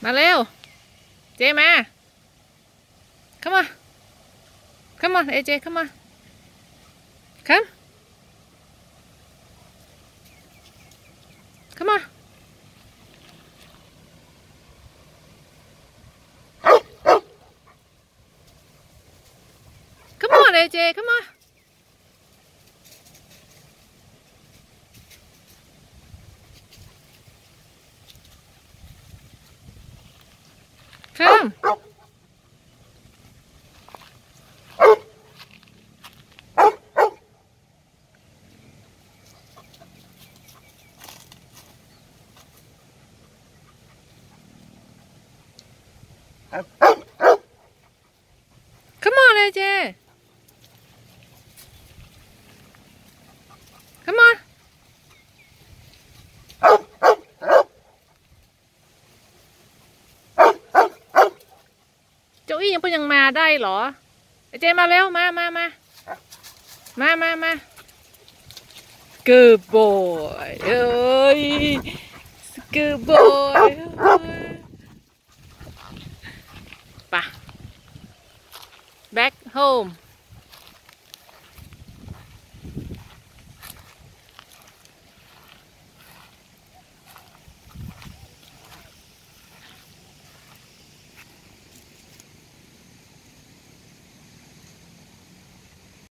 มาเร็วเจมา come on come on AJ come on come come on come on AJ come on come come on AJ come on เจ้าอี้ยังมาได้เหรอเจมาเร็วมาgood boy เอ้ย good boy ไป back home